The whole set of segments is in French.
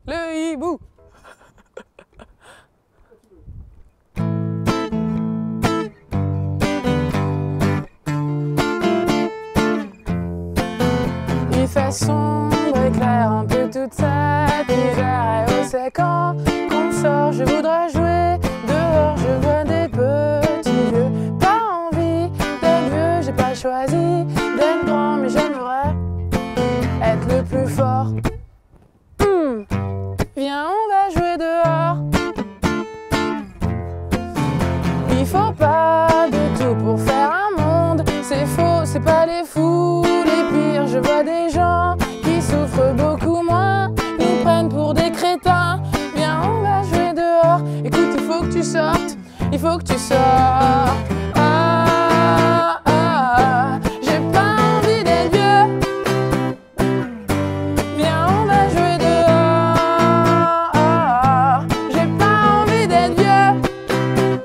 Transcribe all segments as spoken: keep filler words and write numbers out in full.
Le hibou. Il fait sombre et clair un peu toute cette hiver. Et au sec quand on sort, je voudrais jouer dehors. Je vois des petits vieux, pas envie d'être vieux. J'ai pas choisi d'être grand, mais j'aimerais être le plus fort. Mmh. Viens, on va jouer dehors. Il faut pas de tout pour faire un monde. C'est faux, c'est pas les fous les pires. Je vois des gens qui souffrent beaucoup moins, nous prennent pour des crétins. Viens, on va jouer dehors. Écoute, il faut que tu sortes, il faut que tu sortes. Ah, ah, ah. J'ai pas envie d'être vieux. Viens, on va jouer dehors. Ah, ah. J'ai pas envie d'être vieux.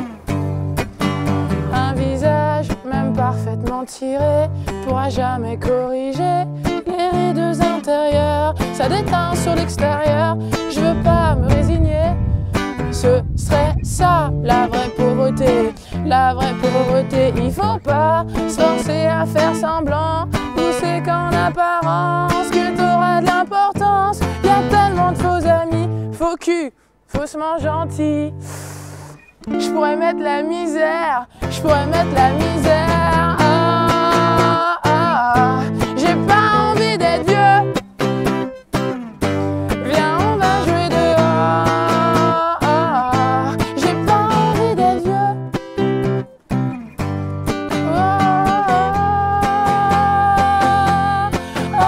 Un visage, même parfaitement tiré, pourra jamais corriger les rides intérieures. Ça déteint sur l'extérieur, je veux pas me résigner. Ce serait ça, la vraie pauvreté. La vraie pauvreté, il faut pas se forcer à faire semblant, ou c'est qu'en apparence que t'auras de l'importance. Y'a tellement de faux amis, faux cul, faussement gentils. Je pourrais mettre la misère, je pourrais mettre la misère. Ah, ah, ah. J'ai pas envie d'être vieux. Viens, on va jouer dehors. Ah, ah. J'ai pas envie d'être vieux. Oh, oh,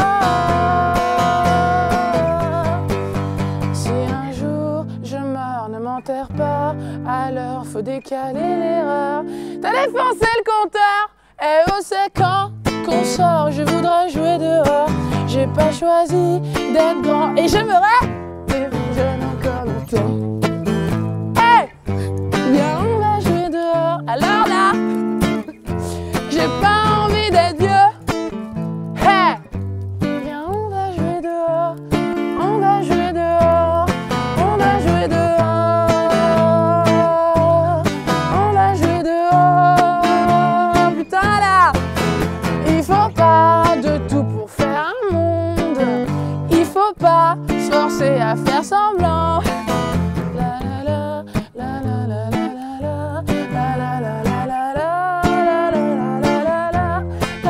oh. Si un jour je meurs, ne m'enterre pas. Alors faut décaler l'erreur. T'as défoncé le compteur. Et oh, c'est quand qu'on sort, je voudrais jouer dehors. J'ai pas choisi d'être grand et j'aimerais vivre jeune encore longtemps. Hey! Viens, on va jouer dehors. Alors là, j'ai pas envie d'être vieux. Hey! Viens, on va jouer dehors. On va jouer dehors. On va jouer dehors. On va jouer dehors. Putain là! Il faut pas de tout pour faire un monde. Il faut pas se forcer à faire semblant. La la la, la la la la la la la la la la la la la la la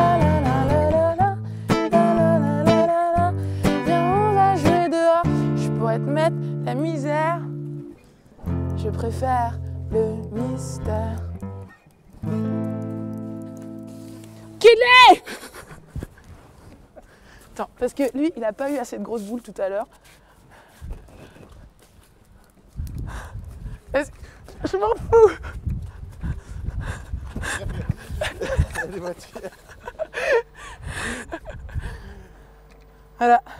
la la la. Viens, on va jouer dehors. Je pourrais te mettre la misère. Je préfère le mystère. Qu'il est! Attends, parce que lui, il a pas eu assez de grosses boules tout à l'heure. Je m'en fous! Voilà.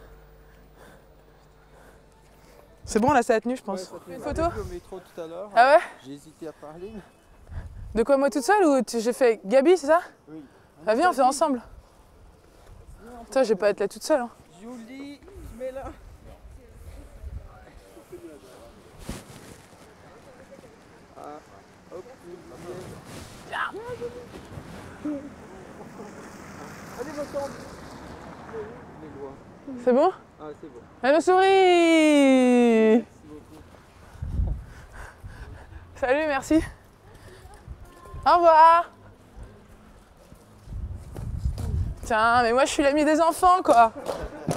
C'est bon, là, ça a tenu, je pense. Ouais, une photo? au métro tout à l'heure. Ah ouais? J'ai hésité à parler. De quoi, moi toute seule ou j'ai fait Gabi, c'est ça? Oui. Bah viens, on fait ensemble. Toi, je vais pas être là toute seule. Hein. Julie, je mets là. Ah, hop, Viens. allez, va-t'en. C'est bon? Ah, c'est bon. Elle nous sourit. Merci beaucoup. Salut, merci. Au revoir. Tiens, mais moi je suis l'ami des enfants, quoi.